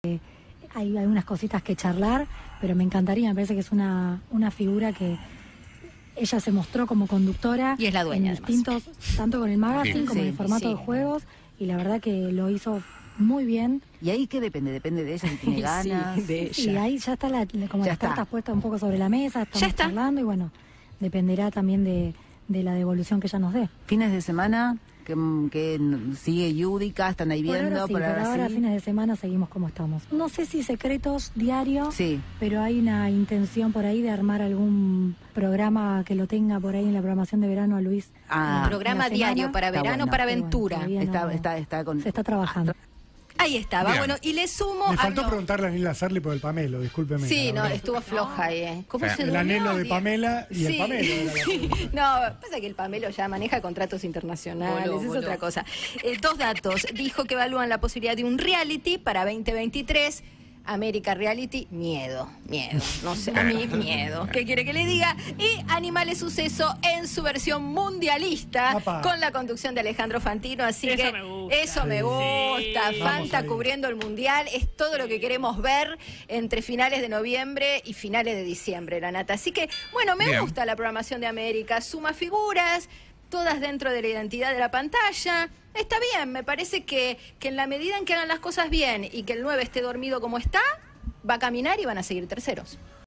Hay algunas cositas que charlar, pero me encantaría, me parece que es una figura que ella se mostró como conductora. Y es la dueña, en distintos, tanto con el magazine como en el formato de juegos, y la verdad que lo hizo muy bien. ¿Y ahí qué depende? ¿Depende de ella si tiene ganas? De ella. Y ahí ya está como ya las cartas puestas un poco sobre la mesa, estamos charlando y bueno, dependerá también de la devolución que ella nos dé. ¿Fines de semana? Que sigue Yudica, están ahí viendo. Por ahora fines de semana seguimos como estamos. No sé si secretos diarios, pero hay una intención por ahí de armar algún programa que lo tenga por ahí en la programación de verano a Luis. Un programa diario para verano, para aventura. Se está trabajando. Ahí estaba, bueno, y le sumo... Me faltó preguntarle a Nila Sarli por el Pamelo, discúlpeme. Sí, no, estuvo floja ahí. ¿Cómo se el anhelo de Pamela y el Pamelo. No, pasa que el Pamelo ya maneja contratos internacionales, es otra cosa. Dos datos. Dijo que evalúan la posibilidad de un reality para 2023. América Reality, miedo, no sé, a mí miedo. ¿Qué quiere que le diga? Y Animales Suceso en su versión mundialista, con la conducción de Alejandro Fantino, así eso que me gusta. eso me gusta. Fanta cubriendo el mundial, es todo lo que queremos ver entre finales de noviembre y finales de diciembre, la Nata. Así que, bueno, me gusta la programación de América, suma figuras, todas dentro de la identidad de la pantalla. Está bien, me parece que en la medida en que hagan las cosas bien y que el 9 esté dormido como está, va a caminar y van a seguir terceros.